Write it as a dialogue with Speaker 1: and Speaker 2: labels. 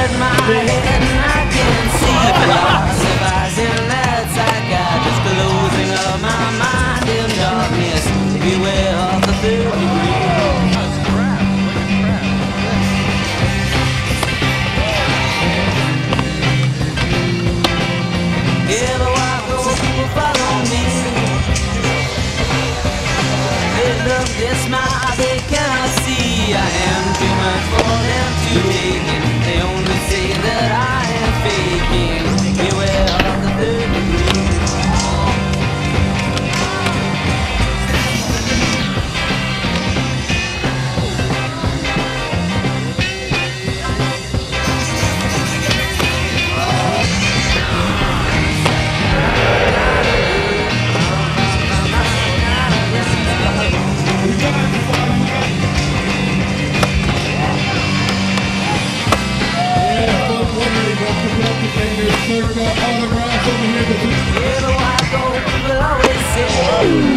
Speaker 1: hit my head and I can't see. Surviving lads I got just closing up my mind in darkness. Beware of the third degree. Everywhere I go, people follow me. They look, they smile, they cannot see. I am too much for them to take in. They only say that I am faking. Beware of the third degree.
Speaker 2: Autographs over here.
Speaker 1: Everywhere I go, people always say